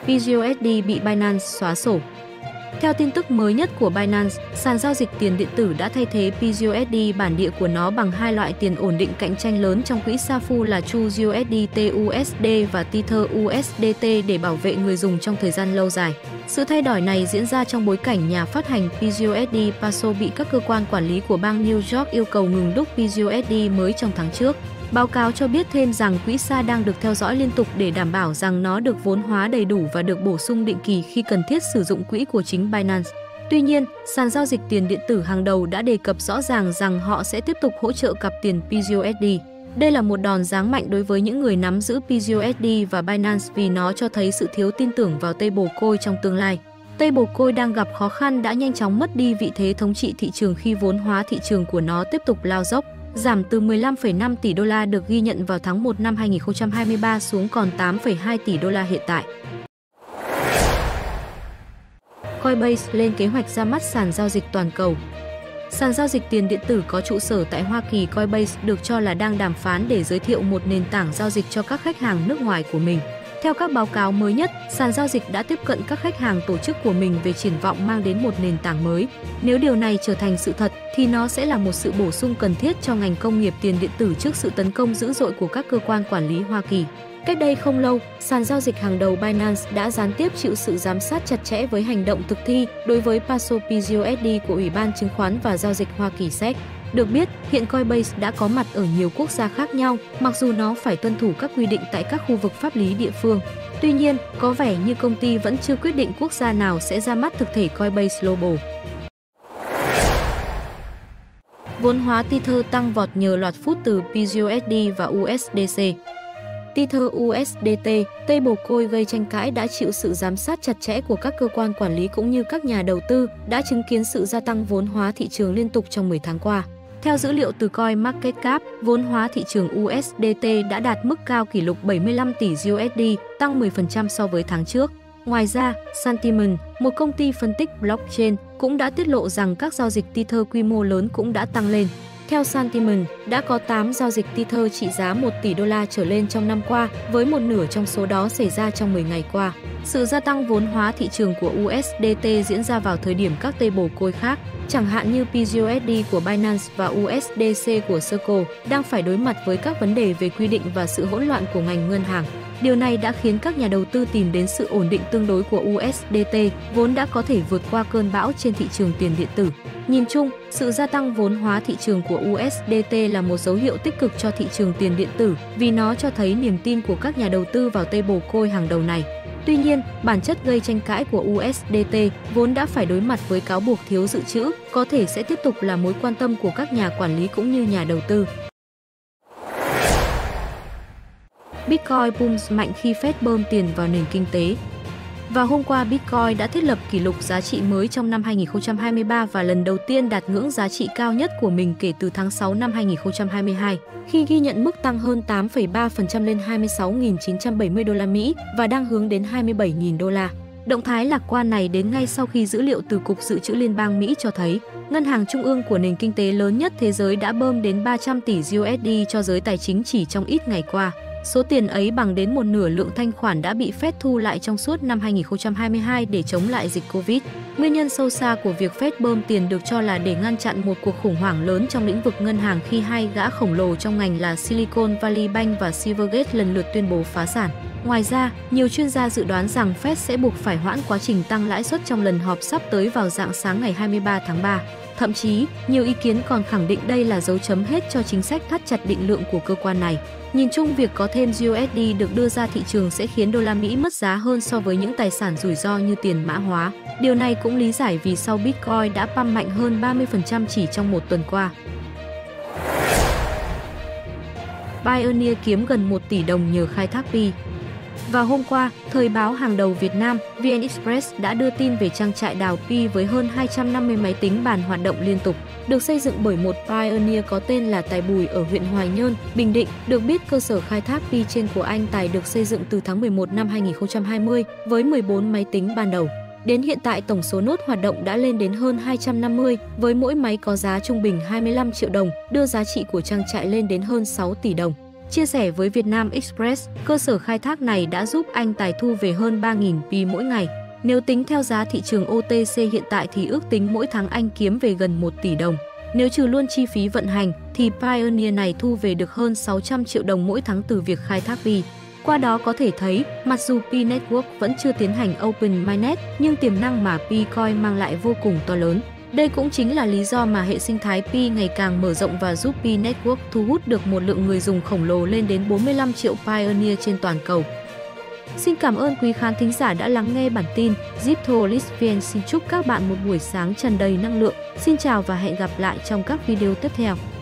PGUSD bị Binance xóa sổ. Theo tin tức mới nhất của Binance, sàn giao dịch tiền điện tử đã thay thế PGUSD bản địa của nó bằng hai loại tiền ổn định cạnh tranh lớn trong quỹ SAFU là TrueUSDT-USD và Tether USDT để bảo vệ người dùng trong thời gian lâu dài. Sự thay đổi này diễn ra trong bối cảnh nhà phát hành PGUSD Paxos bị các cơ quan quản lý của bang New York yêu cầu ngừng đúc PGUSD mới trong tháng trước. Báo cáo cho biết thêm rằng quỹ SAR đang được theo dõi liên tục để đảm bảo rằng nó được vốn hóa đầy đủ và được bổ sung định kỳ khi cần thiết sử dụng quỹ của chính Binance. Tuy nhiên, sàn giao dịch tiền điện tử hàng đầu đã đề cập rõ ràng rằng họ sẽ tiếp tục hỗ trợ cặp tiền PGUSD. Đây là một đòn giáng mạnh đối với những người nắm giữ PGUSD và Binance vì nó cho thấy sự thiếu tin tưởng vào stablecoin trong tương lai. Stablecoin đang gặp khó khăn đã nhanh chóng mất đi vị thế thống trị thị trường khi vốn hóa thị trường của nó tiếp tục lao dốc, giảm từ 15,5 tỷ đô la được ghi nhận vào tháng 1 năm 2023 xuống còn 8,2 tỷ đô la hiện tại. Coinbase lên kế hoạch ra mắt sàn giao dịch toàn cầu. Sàn giao dịch tiền điện tử có trụ sở tại Hoa Kỳ Coinbase được cho là đang đàm phán để giới thiệu một nền tảng giao dịch cho các khách hàng nước ngoài của mình. Theo các báo cáo mới nhất, sàn giao dịch đã tiếp cận các khách hàng tổ chức của mình về triển vọng mang đến một nền tảng mới. Nếu điều này trở thành sự thật, thì nó sẽ là một sự bổ sung cần thiết cho ngành công nghiệp tiền điện tử trước sự tấn công dữ dội của các cơ quan quản lý Hoa Kỳ. Cách đây không lâu, sàn giao dịch hàng đầu Binance đã gián tiếp chịu sự giám sát chặt chẽ với hành động thực thi đối với Paxos PGUSD của Ủy ban Chứng khoán và Giao dịch Hoa Kỳ SEC. Được biết, hiện Coinbase đã có mặt ở nhiều quốc gia khác nhau, mặc dù nó phải tuân thủ các quy định tại các khu vực pháp lý địa phương. Tuy nhiên, có vẻ như công ty vẫn chưa quyết định quốc gia nào sẽ ra mắt thực thể Coinbase Global. Vốn hóa Tether tăng vọt nhờ loạt phút từ PGUSD và USDC. Tether USDT, stablecoin gây tranh cãi đã chịu sự giám sát chặt chẽ của các cơ quan quản lý cũng như các nhà đầu tư, đã chứng kiến sự gia tăng vốn hóa thị trường liên tục trong 10 tháng qua. Theo dữ liệu từ CoinMarketCap, vốn hóa thị trường USDT đã đạt mức cao kỷ lục 75 tỷ USD, tăng 10% so với tháng trước. Ngoài ra, Santiment, một công ty phân tích blockchain, cũng đã tiết lộ rằng các giao dịch Tether quy mô lớn cũng đã tăng lên. Theo Santiment, đã có 8 giao dịch Tether trị giá 1 tỷ đô la trở lên trong năm qua, với một nửa trong số đó xảy ra trong 10 ngày qua. Sự gia tăng vốn hóa thị trường của USDT diễn ra vào thời điểm các stablecoin khác, chẳng hạn như PGUSD của Binance và USDC của Circle, đang phải đối mặt với các vấn đề về quy định và sự hỗn loạn của ngành ngân hàng. Điều này đã khiến các nhà đầu tư tìm đến sự ổn định tương đối của USDT, vốn đã có thể vượt qua cơn bão trên thị trường tiền điện tử. Nhìn chung, sự gia tăng vốn hóa thị trường của USDT là một dấu hiệu tích cực cho thị trường tiền điện tử vì nó cho thấy niềm tin của các nhà đầu tư vào stablecoin hàng đầu này. Tuy nhiên, bản chất gây tranh cãi của USDT vốn đã phải đối mặt với cáo buộc thiếu dự trữ, có thể sẽ tiếp tục là mối quan tâm của các nhà quản lý cũng như nhà đầu tư. Bitcoin booms mạnh khi Fed bơm tiền vào nền kinh tế. Vào hôm qua, Bitcoin đã thiết lập kỷ lục giá trị mới trong năm 2023 và lần đầu tiên đạt ngưỡng giá trị cao nhất của mình kể từ tháng 6 năm 2022, khi ghi nhận mức tăng hơn 8,3% lên 26.970 đô la Mỹ và đang hướng đến 27.000 đô la. Động thái lạc quan này đến ngay sau khi dữ liệu từ Cục Dự trữ Liên bang Mỹ cho thấy, ngân hàng trung ương của nền kinh tế lớn nhất thế giới đã bơm đến 300 tỷ USD cho giới tài chính chỉ trong ít ngày qua. Số tiền ấy bằng đến một nửa lượng thanh khoản đã bị Fed thu lại trong suốt năm 2022 để chống lại dịch Covid. Nguyên nhân sâu xa của việc Fed bơm tiền được cho là để ngăn chặn một cuộc khủng hoảng lớn trong lĩnh vực ngân hàng khi hai gã khổng lồ trong ngành là Silicon Valley Bank và Silvergate lần lượt tuyên bố phá sản. Ngoài ra, nhiều chuyên gia dự đoán rằng Fed sẽ buộc phải hoãn quá trình tăng lãi suất trong lần họp sắp tới vào rạng sáng ngày 23 tháng 3. Thậm chí, nhiều ý kiến còn khẳng định đây là dấu chấm hết cho chính sách thắt chặt định lượng của cơ quan này. Nhìn chung, việc có thêm USD được đưa ra thị trường sẽ khiến đô la Mỹ mất giá hơn so với những tài sản rủi ro như tiền mã hóa. Điều này cũng lý giải vì sao Bitcoin đã pump mạnh hơn 30% chỉ trong một tuần qua. Pioneer kiếm gần 1 tỷ đồng nhờ khai thác Pi. Vào hôm qua, thời báo hàng đầu Việt Nam, VN Express đã đưa tin về trang trại đào Pi với hơn 250 máy tính bàn hoạt động liên tục, được xây dựng bởi một Pioneer có tên là Tài Bùi ở huyện Hoài Nhơn, Bình Định. Được biết, cơ sở khai thác Pi trên của anh Tài được xây dựng từ tháng 11 năm 2020 với 14 máy tính ban đầu. Đến hiện tại, tổng số nốt hoạt động đã lên đến hơn 250, với mỗi máy có giá trung bình 25 triệu đồng, đưa giá trị của trang trại lên đến hơn 6 tỷ đồng. Chia sẻ với Vietnam Express, cơ sở khai thác này đã giúp anh tài thu về hơn 3.000 Pi mỗi ngày. Nếu tính theo giá thị trường OTC hiện tại thì ước tính mỗi tháng anh kiếm về gần 1 tỷ đồng. Nếu trừ luôn chi phí vận hành thì Pioneer này thu về được hơn 600 triệu đồng mỗi tháng từ việc khai thác Pi. Qua đó có thể thấy, mặc dù Pi Network vẫn chưa tiến hành Open Mainnet, nhưng tiềm năng mà Picoin mang lại vô cùng to lớn. Đây cũng chính là lý do mà hệ sinh thái Pi ngày càng mở rộng và giúp Pi Network thu hút được một lượng người dùng khổng lồ lên đến 45 triệu Pioneer trên toàn cầu. Xin cảm ơn quý khán thính giả đã lắng nghe bản tin. Ziptolis.vn xin chúc các bạn một buổi sáng tràn đầy năng lượng. Xin chào và hẹn gặp lại trong các video tiếp theo.